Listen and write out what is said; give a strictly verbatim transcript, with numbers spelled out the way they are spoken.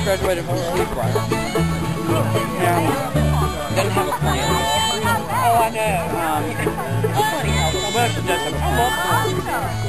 graduated from Sweetbriar. And doesn't have a plan. Oh, I know. Um, well, she does have a plan.